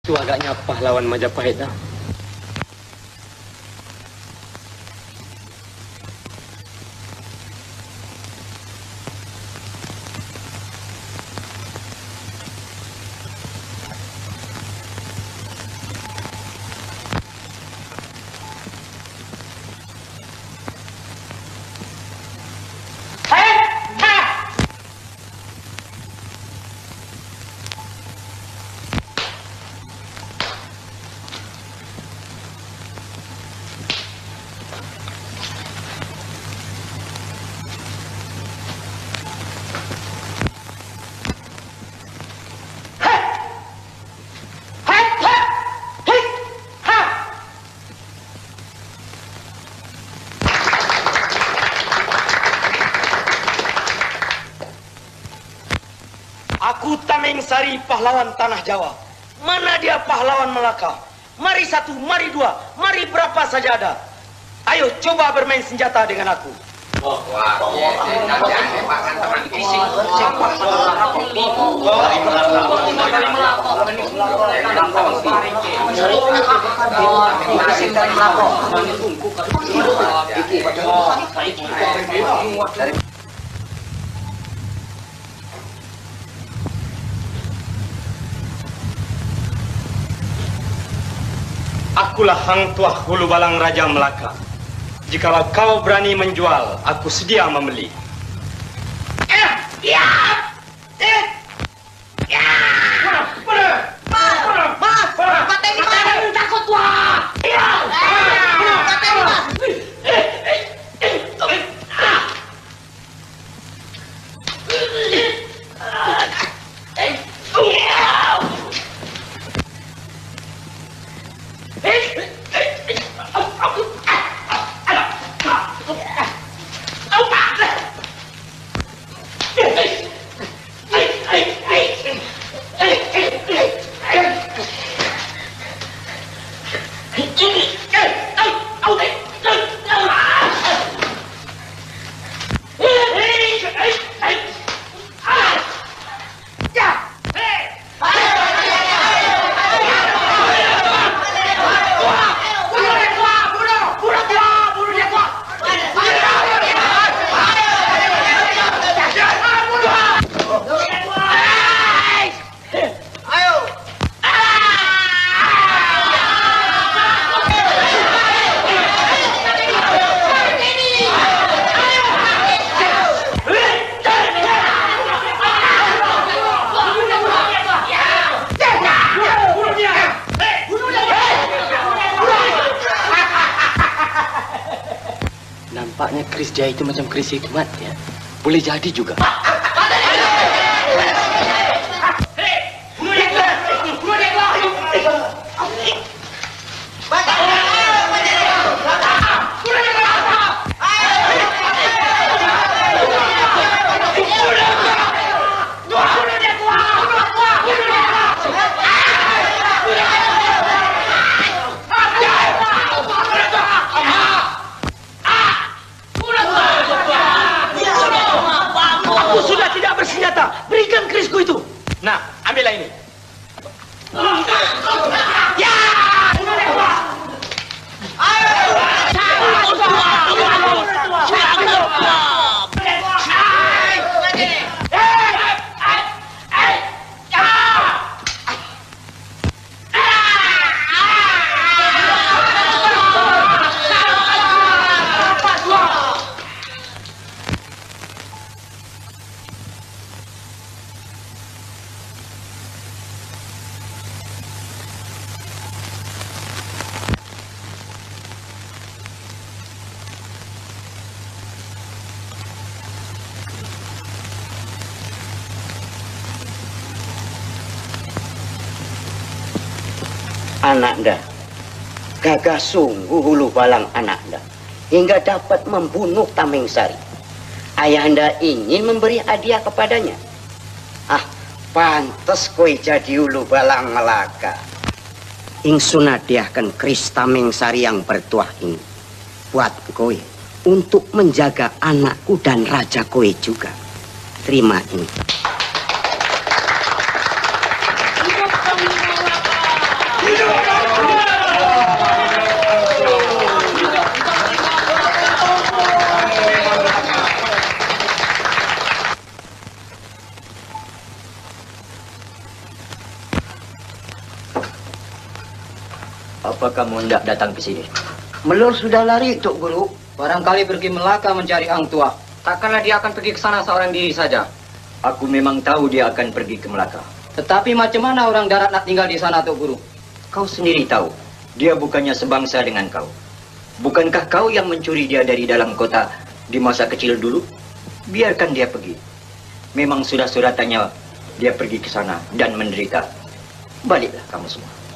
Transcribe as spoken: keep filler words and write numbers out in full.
Itu agaknya pahlawan Majapahit dah. Aku Tameng Sari, pahlawan tanah Jawa. Mana dia pahlawan Melaka? Mari satu, mari dua, mari berapa saja ada. Ayo coba bermain senjata dengan aku. Akulah Hang Tuah Hulu Balang Raja Melaka. Jikalau kau berani menjual, aku sedia membeli. Eh, ya, eh, ya. Mana, mana, mana, mas, kata ini mas, takut wah. Ya, kata ini mas. Eh, eh, eh, ah. Eh, ya. Nampaknya keris Jaya itu macam keris hikmat ya. Boleh jadi juga. Berikan kerisku itu. Nah, ambillah ini. Ya! Ananda, gagah sungguh Hulu Balang Ananda, hingga dapat membunuh Tameng Sari. Ayahanda ingin memberi hadiah kepadanya. Ah, pantes kowe jadi Hulu Balang Melaka. Ingsun hadiahkan keris Tameng Sari yang bertuah ini buat kowe untuk menjaga anakku dan raja kowe juga. Terima ini. Apa kamu hendak datang ke sini? Melur sudah lari, Tuk Guru. Barangkali pergi Melaka mencari Ang Tua. Takkanlah dia akan pergi ke sana seorang diri saja. Aku memang tahu dia akan pergi ke Melaka. Tetapi macam mana orang darat nak tinggal di sana, Tuk Guru? Kau sendiri tahu, dia bukannya sebangsa dengan kau. Bukankah kau yang mencuri dia dari dalam kota di masa kecil dulu? Biarkan dia pergi. Memang sudah suratannya dia pergi ke sana dan menderita. Baliklah kamu semua.